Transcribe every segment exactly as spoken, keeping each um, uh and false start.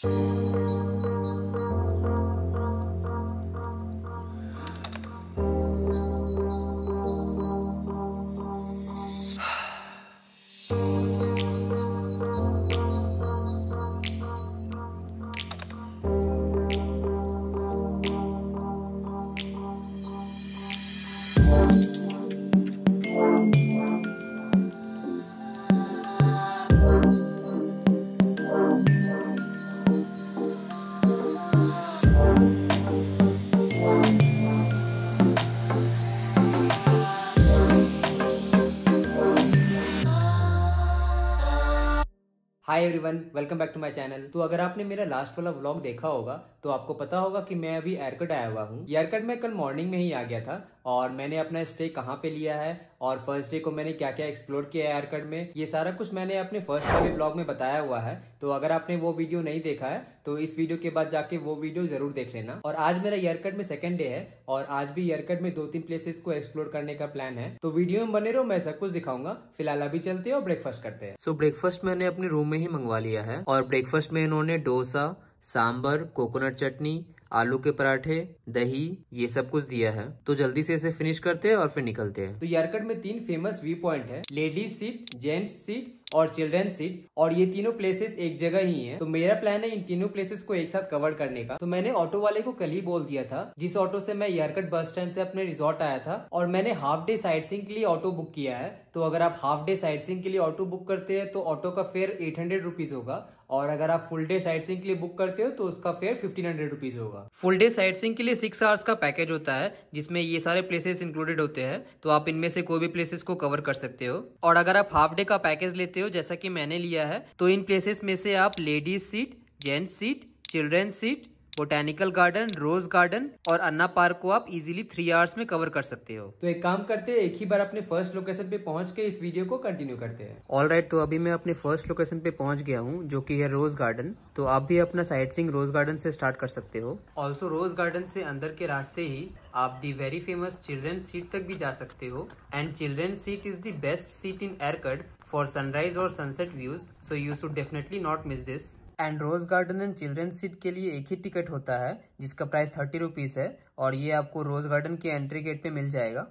Hi everyone, welcome back to my channel. तो अगर आपने मेरा लास्ट वाला व्लॉग देखा होगा तो आपको पता होगा कि मैं अभी एयरकट आया हुआ हूँ। एयरकट में कल मॉर्निंग में ही आ गया था और मैंने अपना स्टे कहाँ पे लिया है और फर्स्ट डे को मैंने क्या क्या एक्सप्लोर किया है एयरकट में, ये सारा कुछ मैंने अपने फर्स्ट वाले ब्लॉग में बताया हुआ है। तो अगर आपने वो वीडियो नहीं देखा है तो इस वीडियो के बाद जाके वो वीडियो जरूर देख लेना। और आज मेरा एयरकट में सेकंड डे है और आज भी एयरकट में दो तीन प्लेसेस को एक्सप्लोर करने का प्लान है। तो वीडियो में बने रहो, मैं सब कुछ दिखाऊंगा। फिलहाल अभी चलते हैं और ब्रेकफास्ट करते हैं। सो ब्रेकफास्ट मैंने अपने रूम में ही मंगवा लिया है और ब्रेकफास्ट में इन्होंने डोसा, सांबर, कोकोनट चटनी, आलू के पराठे, दही, ये सब कुछ दिया है। तो जल्दी से इसे फिनिश करते हैं और फिर निकलते हैं। तो एयरकट में तीन फेमस व्यू पॉइंट है, लेडीज सीट, जेंट्स सीट और चिल्ड्रन सीट, और ये तीनों प्लेसेस एक जगह ही हैं। तो मेरा प्लान है इन तीनों प्लेसेस को एक साथ कवर करने का। तो मैंने ऑटो वाले को कल ही बोल दिया था, जिस ऑटो से मैं एयरकट बस स्टैंड से अपने रिजॉर्ट आया था, और मैंने हाफ डे साइट सीइंग के लिए ऑटो बुक किया है। तो अगर आप हाफ डे साइट सीइंग के लिए ऑटो बुक करते हैं तो ऑटो का फेयर एट हंड्रेड रुपीज होगा, और अगर आप फुल डे साइट सीइंग के लिए बुक करते हो तो उसका फेयर फिफ्टीन हंड्रेड रुपीज होगा। फुल डे साइट सीइंग के लिए सिक्स आवर्स का पैकेज होता है जिसमें ये सारे प्लेसेस इंक्लूडेड होते हैं। तो आप इनमें से कोई भी प्लेसेस को कवर कर सकते हो। और अगर आप हाफ डे का पैकेज लेते हो जैसा कि मैंने लिया है, तो इन प्लेसेस में से आप ladies seat, gents seat, children seat, botanical garden, rose garden और अन्ना पार्क को आप इजीली थ्री आवर्स में कवर कर सकते हो। तो एक काम करते हैं, एक ही बार अपने फर्स्ट लोकेशन पे पहुंच के इस वीडियो को कंटिन्यू करते हैं। ऑल राइट, तो अभी मैं अपने फर्स्ट लोकेशन पे पहुंच गया हूं, जो कि है रोज गार्डन। तो आप भी अपना साइट सीइंग रोज गार्डन से स्टार्ट कर सकते हो। ऑल्सो रोज गार्डन से अंदर के रास्ते ही आप the very famous children seat तक भी जा सकते हो। And children seat is the best seat in Yercaud for sunrise और sunset views, so you should definitely not miss this. And rose garden and children seat के लिए एक ही टिकट होता है जिसका प्राइस थर्टी रुपीज है, और ये आपको रोज गार्डन के एंट्री गेट पे मिल जाएगा।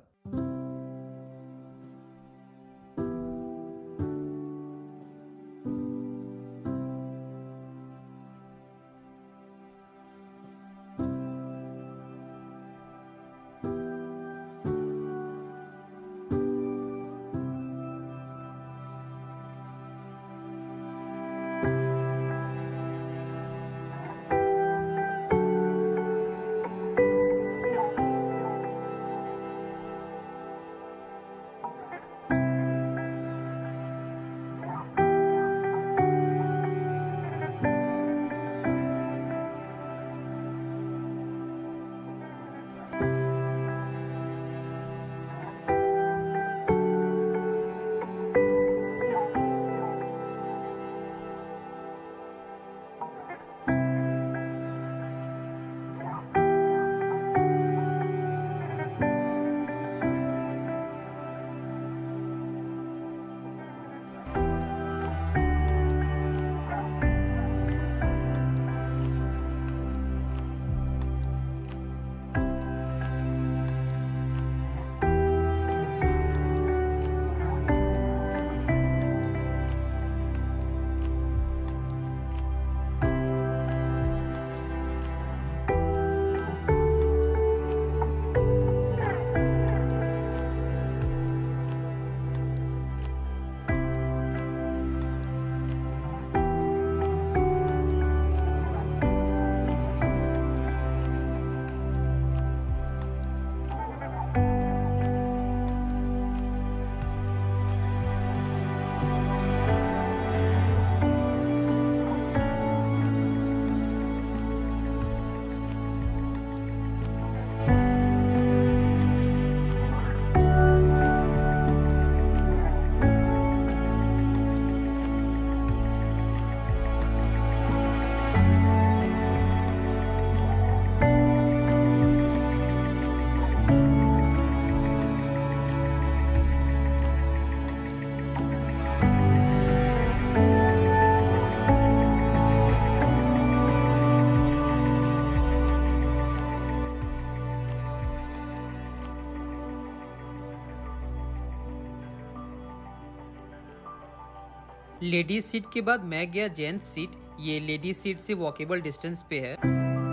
लेडीज सीट के बाद मैं गया जेंट्स सीट। ये लेडीज सीट से वॉकेबल डिस्टेंस पे है।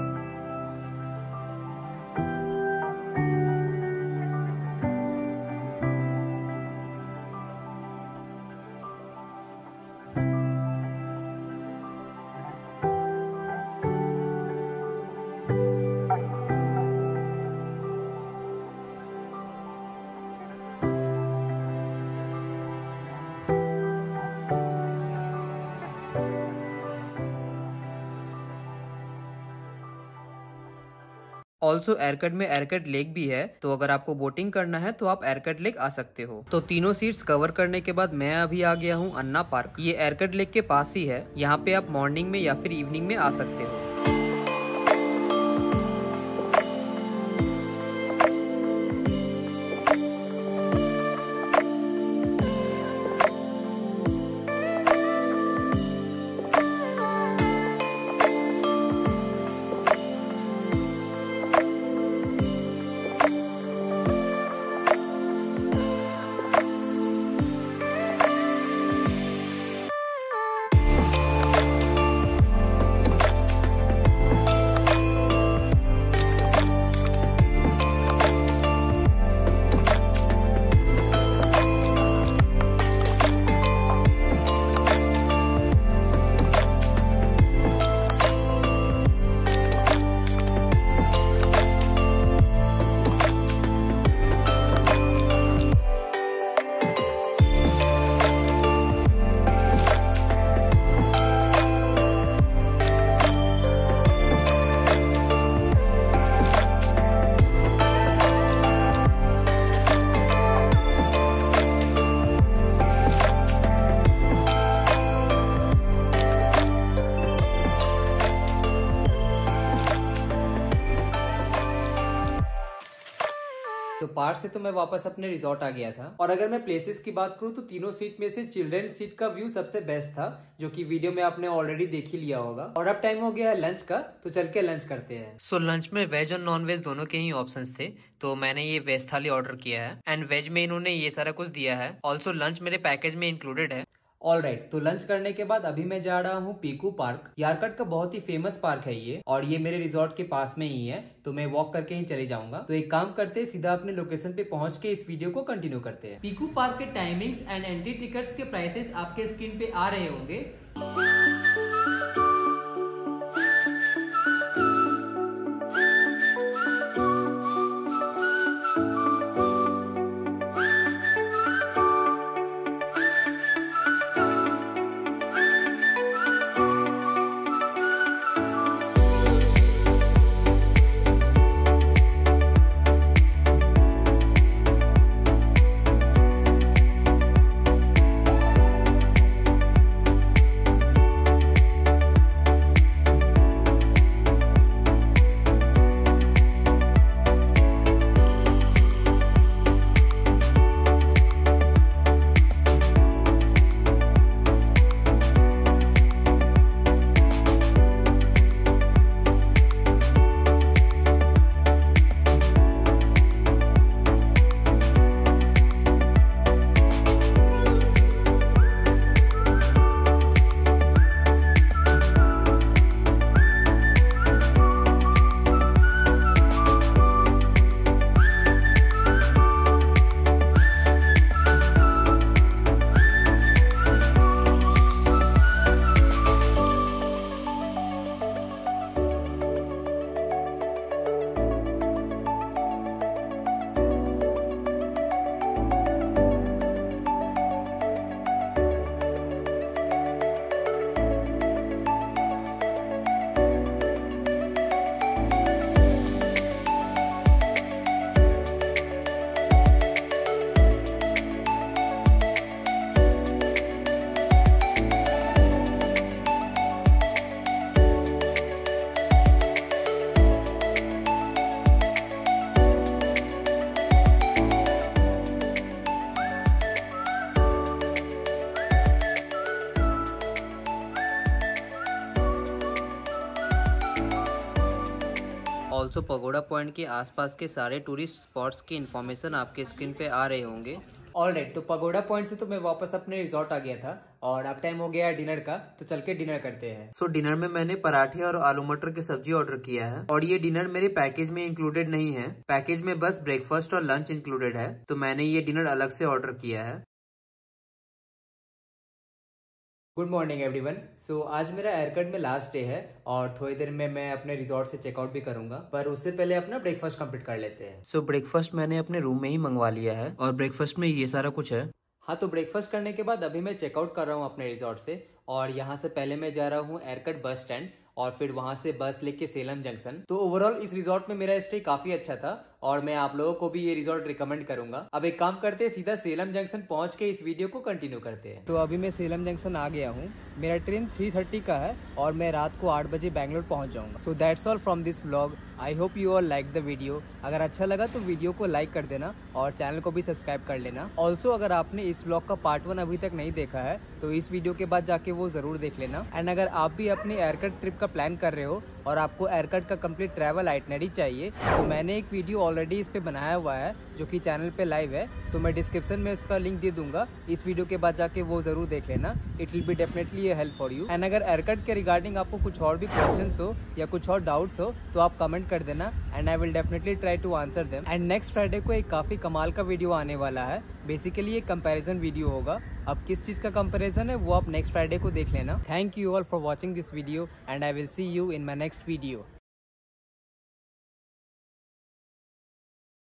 ऑल्सो एयरकट में एयरकट लेक भी है, तो अगर आपको बोटिंग करना है तो आप एयरकट लेक आ सकते हो। तो तीनों सीट्स कवर करने के बाद मैं अभी आ गया हूँ अन्ना पार्क। ये एयरकट लेक के पास ही है। यहाँ पे आप मॉर्निंग में या फिर इवनिंग में आ सकते हो। तो पार्क से तो मैं वापस अपने रिजॉर्ट आ गया था। और अगर मैं प्लेसेस की बात करूँ तो तीनों सीट में से चिल्ड्रन सीट का व्यू सबसे बेस्ट था, जो कि वीडियो में आपने ऑलरेडी देख ही लिया होगा। और अब टाइम हो गया है लंच का, तो चल के लंच करते हैं। सो so, लंच में वेज और नॉन वेज दोनों के ही ऑप्शंस थे, तो मैंने ये वेज थाली ऑर्डर किया है। एंड वेज में इन्होंने ये सारा कुछ दिया है। ऑल्सो लंच मेरे पैकेज में इंक्लूडेड है। ऑल राइट right, तो लंच करने के बाद अभी मैं जा रहा हूँ पीकू पार्क। यारकट का बहुत ही फेमस पार्क है ये, और ये मेरे रिजॉर्ट के पास में ही है, तो मैं वॉक करके ही चले जाऊंगा। तो एक काम करते हैं, सीधा अपने लोकेशन पे पहुंच के इस वीडियो को कंटिन्यू करते हैं। पीकू पार्क के टाइमिंग्स एंड एंट्री टिकट्स के प्राइसेस आपके स्क्रीन पे आ रहे होंगे। ऑल्सो पगोड़ा पॉइंट के आसपास के सारे टूरिस्ट स्पॉट्स की इन्फॉर्मेशन आपके स्क्रीन पे आ रहे होंगे। ऑलराइट, तो पगोडा पॉइंट से तो मैं वापस अपने रिजॉर्ट आ गया था और अब टाइम हो गया डिनर का, तो चल के डिनर करते हैं। सो so, डिनर में मैंने पराठे और आलू मटर की सब्जी ऑर्डर किया है और ये डिनर मेरे पैकेज में इंक्लूडेड नहीं है। पैकेज में बस ब्रेकफास्ट और लंच इंक्लूडेड है, तो मैंने ये डिनर अलग से ऑर्डर किया है। Good morning everyone. सो आज मेरा एयरकट में लास्ट डे है और थोड़ी देर में मैं अपने रिजॉर्ट से चेकआउट भी करूंगा, पर उससे पहले अपना ब्रेकफास्ट कंप्लीट कर लेते हैं। सो so, ब्रेकफास्ट मैंने अपने रूम में ही मंगवा लिया है और ब्रेकफास्ट में ये सारा कुछ है। हाँ, तो ब्रेकफास्ट करने के बाद अभी मैं चेकआउट कर रहा हूँ अपने रिजॉर्ट से और यहाँ से पहले मैं जा रहा हूँ एयरकट बस स्टैंड और फिर वहां से बस लेके सेलम जंक्शन। तो ओवरऑल इस रिजॉर्ट में मेरा स्टे काफी अच्छा था और मैं आप लोगों को भी ये रिजॉर्ट रिकमेंड करूंगा। अब एक काम करते हैं, सीधा सेलम जंक्शन पहुंच के इस वीडियो को कंटिन्यू करते हैं। तो अभी मैं सेलम जंक्शन आ गया हूँ। मेरा ट्रेन थ्री थर्टी का है और मैं रात को आठ बजे बैंगलोर पहुंच जाऊंगा। So that's all from this vlog. I hope you all like the video. अगर अच्छा लगा तो वीडियो को लाइक कर देना और चैनल को भी सब्सक्राइब कर लेना। ऑल्सो अगर आपने इस व्लॉग का पार्ट वन अभी तक नहीं देखा है तो इस वीडियो के बाद जाके वो जरूर देख लेना। एंड अगर आप भी अपनी एयरकट ट्रिप का प्लान कर रहे हो और आपको एयरकट का कंप्लीट ट्रैवल आइटनरी चाहिए तो मैंने एक वीडियो ऑलरेडी इस पे बनाया हुआ है जो कि चैनल पे लाइव है, तो मैं डिस्क्रिप्शन में उसका लिंक दे दूंगा। इस वीडियो के बाद जाके वो जरूर देख लेना। It will be definitely a help for you. And अगर एयरकट के रिगार्डिंग आपको कुछ और भी क्वेश्चंस हो या कुछ और डाउट्स हो तो आप कमेंट कर देना and I will definitely try to answer them. And next Friday को एक काफी कमाल का वीडियो आने वाला है। बेसिकली एक कंपैरिजन वीडियो होगा। अब किस चीज का कंपैरिजन है वो आप नेक्स्ट फ्राइडे को देख लेना। Thank you all for watching this video and I will see you in my next video.